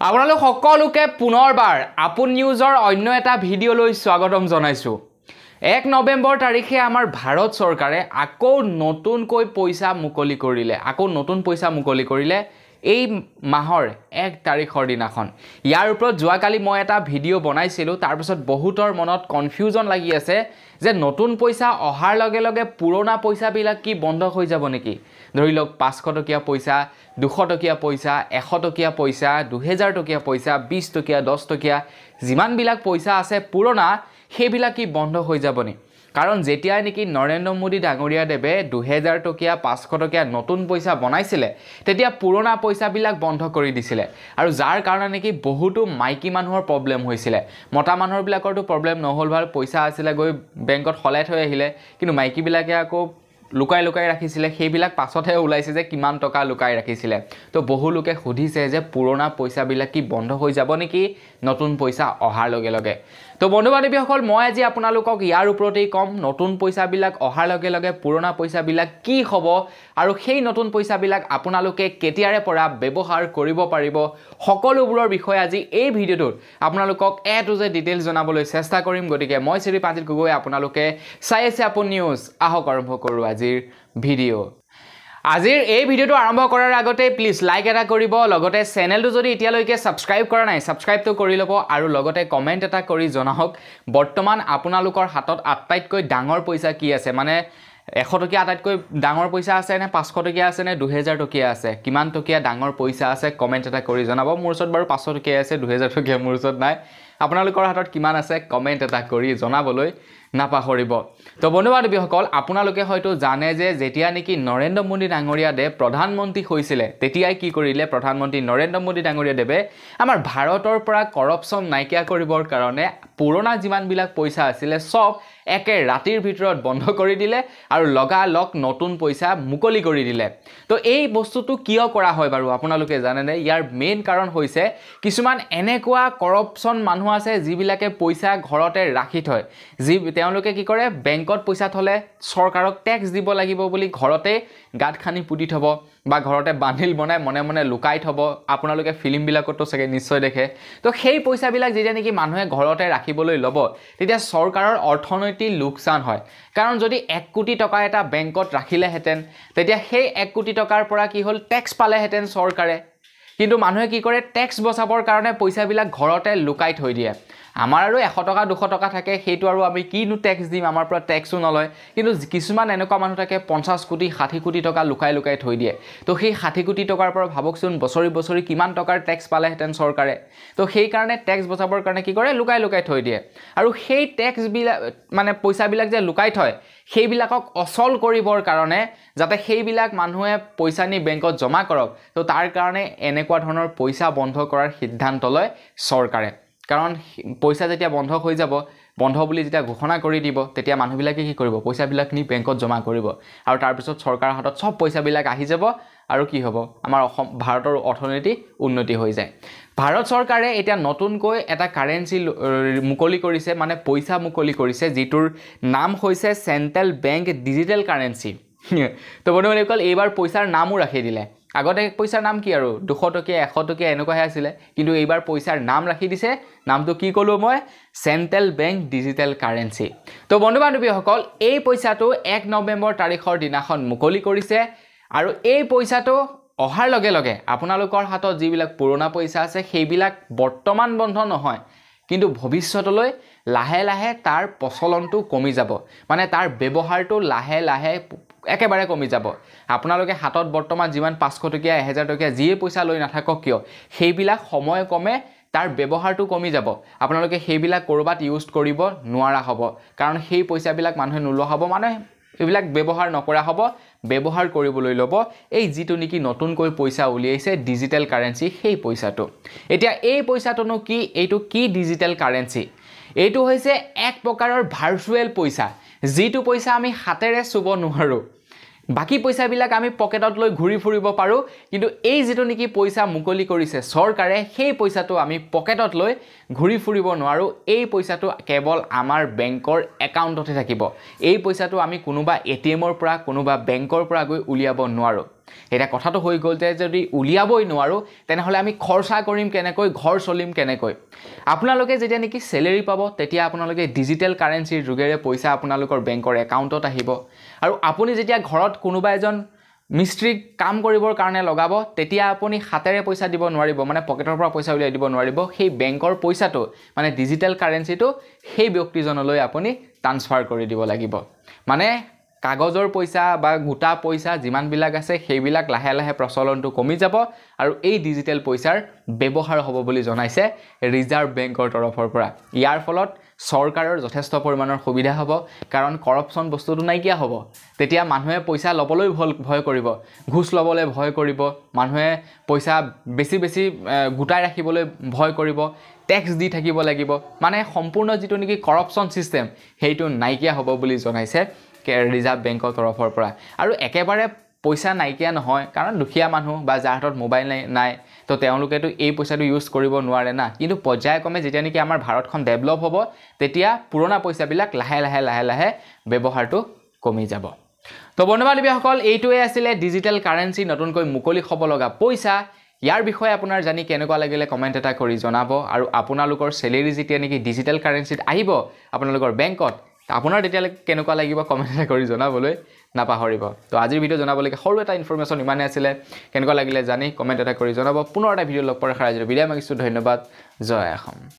আপোনালোক সকলোকে পুনৰবাৰ আপোন নিউজৰ অন্য এটা ভিডিঅ'লৈ স্বাগতম জনাইছো 1 নৱেম্বৰ তাৰিখে আমাৰ ভাৰত চৰকাৰে আকৌ নতুনকৈ পইচা মুকলি কৰিলে এই মাহৰ 1 তাৰিখৰ দিনাখন ইয়াৰ ওপৰত যোৱাকালি মই এটা ভিডিঅ' বনাইছিলো তাৰ পিছত বহুতৰ মনত কনফিউজন লাগি আছে যে নতুন পইচা অহাৰ লগে লগে পুৰণা পইচা বিলাক কি বন্ধ হৈ যাব নেকি ধৰি লওক 500 টকীয়া পইচা 200 টকীয়া পইচা 100 টকীয়া পইচা 2000 টকীয়া পইচা 20 টকীয়া 10 টকীয়া যিমান বিলাক পইচা আছে পুৰণা সেইবিলাক কি বন্ধ হৈ যাব নি কাৰণ যেতিয়া নেকি নৰেন্দ্ৰ মোদী ডাঙৰীয়া দেৱে 2000 টকীয়া 500 টকীয়া নতুন পইচা বনাইছিলে তেতিয়া পুৰণা পইচা বিলাক বন্ধ কৰি দিছিলে আৰু যাৰ কাৰণে নেকি বহুতো মাইকী মানুহৰ প্ৰবলেম হৈছিলে মতা মানুহৰ বিলাকৰটো প্ৰবলেম নহল ভাল পইচা আছিল গৈ বেংকত হলাই থৈ আহিলে কিন্তু মাইকী বিলাকে আকৌ লুকাই ৰাখিছিলে সেইবিলাক পাছতহে ওলাইছে যে কিমান টকা লুকাই ৰাখিছিলে তো বহু লোকে সুধিছে যে পুৰণা পইচা বিলাক কি বন্ধ হৈ যাব নেকি নতুন পইচা অহাৰ লগে লগে তো বন্ধু-বান্ধৱীসকল মই আজি আপোনালোকক ইয়াৰ ওপৰতেই কম নতুন পইচা বিলাক অহাৰ লগে লগে পুৰণা পইচা বিলাক কি হ'ব আৰু সেই নতুন পইচা বিলাক আপোনালোকে কেতিয়াৰে পৰা ব্যৱহাৰ কৰিব পাৰিব সকলোবোৰৰ বিষয়ে আজি এই ভিডিঅ'টোত আপোনালোকক এ টু জেড ডিটেইলছ জনাবলৈ চেষ্টা কৰিম গতিকে মই শ্ৰী পাজিল গগৈ আপোনালোকে চাই আছে আপোন নিউজ আহক আৰম্ভ কৰো আজিৰ ভিডিঅ' আজিৰ এই ভিডিঅ'টো আৰম্ভ কৰাৰ আগতে প্লিজ লাইক এটা কৰিব লগতে চেনেলটো যদি এতিয়ালৈকে সাবস্ক্ৰাইব কৰা নাই সাবস্ক্ৰাইবটো কৰি ল'ব আৰু লগতে কমেন্ট এটা কৰি জনাওক বৰ্তমান আপোনালোকৰ হাতত আটাইতকৈ ডাঙৰ পইচা কি আছে মানে 100 টকীয়া আটাইতকৈ ডাঙৰ পইচা আছে নে 500 টকীয়া আছে নে 2000 টকীয়া আছে কিমান টকীয়া ডাঙৰ পইচা আছে কমেন্ট এটা কৰি জনাব মোৰ ওচৰত বাৰু 500 টকীয়া আছে 2000 টকীয়া মোৰ ওচৰত নাই আপোনালোকৰ হাতত কিমান আছে কমেন্ট এটা কৰি জনাবলৈ নাপাহৰিব তো বন্ধু-বান্ধৱীসকল আপোনালোকে হয়তো জানে যে যেতিয়া নেকি নৰেন্দ্ৰ মোদী ডাঙৰীয়া দেৱ প্ৰধানমন্ত্ৰী হৈছিল তেতিয়াই কি কৰিলে প্ৰধানমন্ত্ৰী নৰেন্দ্ৰ মোদী ডাঙৰীয়া দেৱে আমাৰ ভাৰতৰ পৰা কৰাপচন নাইকিয়া কৰিবৰ কাৰণে পুৰণা যিমান বিলাক পইচা আছিল সব একে ৰাতিৰ ভিতৰত বন্ধ কৰি দিলে আৰু লগালগ নতুন পইচা মুকলি কৰি দিলে তো এই বস্তুটো কিয় কৰা হয় বাৰু আপোনালোকে জানে নে ইয়াৰ মেইন কাৰণ হৈছে কিছুমান এনেকুৱা কৰাপচন মানুহ আছে যিবিলাকে পইচা ঘৰতে ৰাখি থয় যি তেওঁলোকে কি কৰে বেংকত পইচা থলে চৰকাৰক ট্যাক্স দিব লাগিব বুলি ঘৰতে গাত খানি পুতি থব বা ঘৰতে বান্ধিল বনাই মনে মনে লুকাই থব আপোনালোকে ফিল্ম বিলাকতো সকে নিশ্চয় দেখে তো সেই পইচা বিলাক যেতিয়া নেকি মানুহে ঘৰতে ৰাখিবলৈ লব তেতিয়া চৰকাৰৰ অৰ্থনৈতিক লোকসান হয় কাৰণ যদি 1 কোটি টকা এটা বেংকত ৰাখিলে হেতেন তেতিয়া সেই 1 কোটি টকাৰ পৰা কি হল ট্যাক্স পালে হেতেন চৰকাৰে কিন্তু মানুহে কি কৰে ট্যাক্স বচাবৰ কাৰণে পইচা বিলাক ঘৰতে লুকাই থৈ দিয়ে আমাৰ আৰু 100 টকা 200 টকা থাকে সেইটো আৰু আমি কিনো ট্যাক্স দিম আমাৰ পৰা ট্যাক্সও নলয় কিন্তু কিছুমান এনেকুৱা মানুহ থাকে 50 কোটি 60 কোটি টকা লুকাই থৈ দিয়ে তো সেই 60 কোটি টকাৰ পৰা ভাবকচোন বছৰি কিমান টকাৰ ট্যাক্স পালে হেতেন চৰকাৰে তো সেই কাৰণে ট্যাক্স বচাবৰ কাৰণে কি কৰে লুকাই থৈ দিয়ে আৰু সেই ট্যাক্স বিলাক মানে পইচা বিলাক যে লুকাই থয় সেইবিলাকক অচল কৰিবৰ কাৰণে যাতে সেইবিলাক মানুহে পইচা নি বেংকত জমা কৰক তো তাৰ কাৰণে এনেকুৱা ধৰণৰ পইচা বন্ধ কৰাৰ সিদ্ধান্ত লয় চৰকাৰে কাৰণ পইচা যেতিয়া বন্ধ হৈ যাব বন্ধ বুলি যেতিয়া ঘোষণা কৰি দিব তেতিয়া মানুহবিলাকে কি কৰিব পইচাবিলাক নি বেংকত জমা কৰিব আৰু তাৰ পিছত চৰকাৰৰ হাতত সব পইচাবিলাক আহি যাব আৰু কি হ'ব আমাৰ ভাৰতৰ অৰ্থনীতি উন্নতি হৈ যায় ভাৰত চৰকাৰে এটা নতুনকৈ এটা কাৰেন্সি মুকলি কৰিছে মানে পইচা মুকলি কৰিছে যিটোৰ নাম হৈছে সেন্ট্ৰেল বেংক ডিজিটেল কাৰেন্সি তো বন্ধুসকল এইবাৰ পইচাৰ নামও ৰাখি দিলে আগতে পইচাৰ নাম কি আৰু 200 টকীয়া 100 টকীয়া এনেকুৱা আছিল কিন্তু এইবাৰ পইচাৰ নাম ৰাখি দিছে নামটো কি কলো মই সেন্ট্ৰেল বেংক ডিজিটেল কাৰেন্সি তো বন্ধু-বান্ধৱীসকল এই পইচাটো 1 নৱেম্বৰ তাৰিখৰ দিনাখন মুকলি কৰিছে আৰু এই পইচাটো অহাৰ লগে লগে আপোনালোকৰ হাতত যিবিলাক পুৰণা পইচা আছে সেইবিলাক বৰ্তমান বন্ধ নহয় কিন্তু ভৱিষ্যতলৈ লাহে লাহে তাৰ প্ৰচলনটো কমি যাব মানে তাৰ ব্যৱহাৰটো লাহে লাহে একেবাৰে কমি যাব আপোনালোকে হাতত বৰ্তমান যিমান 500 টকীয়া 1000 টকীয়া যিয়ে পইচা লৈ নাথাকক কিয় সেইবিলাক সময় কমে তাৰ ব্যৱহাৰটো কমি যাব আপোনালোকে সেইবিলাক কৰবাত ইউজ কৰিব নোৱাৰা হ'ব কাৰণ সেই পইচাবিলাক মানুহে নোলোৱা হ'ব মানে এইবিলাক ব্যৱহাৰ নকৰা হ'ব ব্যৱহাৰ কৰিবলৈ ল'ব এই যিটো নেকি নতুনকৈ পইচা উলিয়াইছে ডিজিটেল কাৰেন্সি সেই পইচাটো এতিয়া এই পইচাটোনো কি এইটো কি ডিজিটেল কাৰেন্সি এইটো হৈছে এক প্ৰকাৰৰ ভাৰ্চুৱেল পইচা যিটো পইচা আমি হাতেৰে চুব নোৱাৰো বাকি পইচাবিলাক আমি পকেটত লৈ ঘূৰি ফুৰিব পাৰো কিন্তু এই যেটো নেকি পইচা মুকলি কৰিছে চৰকাৰে সেই পইচাটো আমি পকেটত লৈ ঘূৰি ফুৰিব নোৱাৰো এই পইচাটো কেৱল আমাৰ বেংকৰ একাউণ্টতে থাকিব এই পইচাটো আমি কোনোবা এটিএমৰ পৰা কোনোবা বেংকৰ পৰা গৈ উলিয়াব নোৱাৰো এটা কথাটো হৈ গ'ল যে যদি উলিয়াবই নোৱাৰো তেনেহলে আমি খৰচা কৰিম কেনেকৈ ঘৰ চলিম কেনেকৈ আপোনালোকে যেতিয়া নেকি স্যালাৰি পাব তেতিয়া আপোনালোকে ডিজিটেল কাৰেন্সিৰ যোগেৰে পইচা আপোনালোকৰ বেংকৰ একাউণ্টত আহিব আৰু আপুনি যেতিয়া ঘৰত কোনোবা এজন মিস্ত্ৰীক কাম কৰিবৰ কাৰণে লগাব তেতিয়া আপুনি হাতেৰে পইচা দিব নোৱাৰিব মানে পকেটৰ পৰা পইচা উলিয়াই দিব নোৱাৰিব সেই বেংকৰ পইচাটো মানে ডিজিটেল কাৰেন্সিটো সেই ব্যক্তিজনলৈ আপুনি ট্ৰান্সফাৰ কৰি দিব লাগিব মানে কাগজৰ পইচা বা গোটা পইচা যিমান বিলাক আছে সেইবিলাক লাহে লাহে প্ৰচলনটো কমি যাব আৰু এই ডিজিটেল পইচাৰ ব্যৱহাৰ হ'ব বুলি জনাইছে ৰিজাৰ্ভ বেংকৰ তৰফৰ পৰা ইয়াৰ ফলত সৰকাৰৰ যথেষ্ট পৰিমাণৰ সুবিধা হ'ব কাৰণ কৰাপচন বস্তুটো নাইকিয়া হ'ব তেতিয়া মানুহে পইচা লবলৈ ভয় কৰিব ঘুষ লবলৈ ভয় কৰিব মানুহে পইচা বেছি বেছি গুটাই ৰাখিবলৈ ভয় কৰিব ট্যাক্স দি থাকিব লাগিব মানে সম্পূৰ্ণ যেটো নেকি কৰাপচন সিস্টেম হেইটো নাইকিয়া হ'ব বুলি জনাইছে ৰিজাৰ্ভ বেংকৰ তৰফৰ পৰা আৰু একেবাৰে পইচা নাইকিয়া নহয় কাৰণ দুখীয়া মানুহ বা যাৰ হাতত মোবাইল নাই তো তেওঁলোকেতো এই পইচাটো ইউজ কৰিব নোৱাৰে না কিন্তু পৰ্যায়ক্ৰমে যেতিয়া নেকি আমাৰ ভাৰতখন ডেভেলপ হ'ব তেতিয়া পুৰণা পইচাবিলাক লাহে লাহে ব্যৱহাৰটো কমি যাব তো বন্ধুবান্ধৱীসকল এইটোৱে আছিল ডিজিটেল কাৰেন্সি নতুনকৈ মুকলি হ'ব লগা পইচা ইয়াৰ বিষয়ে আপোনাৰ জানি কেনেকুৱা লাগিলে কমেন্ট এটা কৰি জনাব আৰু আপোনালোকৰ স্যালাৰি যেতিয়া নেকি ডিজিটেল কাৰেন্সিত আহিব আপোনালোকৰ বেংকত আপোনাৰ তেতিয়ালে কেনেকুৱা লাগিব কমেন্ট এটা কৰি জনাবলৈ নাপাহৰিব তো আজিৰ ভিডিও জনাবলৈকে সৰু এটা ইনফৰমেশন ইমানে আছিল কেনেকুৱা লাগিলে জানি কমেন্ট এটা কৰি জনাব পুনৰ এটা ভিডিও লগ পোৱাৰ আশা ৰাখিছোঁ বিদায় মাগিছোঁ ধন্যবাদ জয় অসম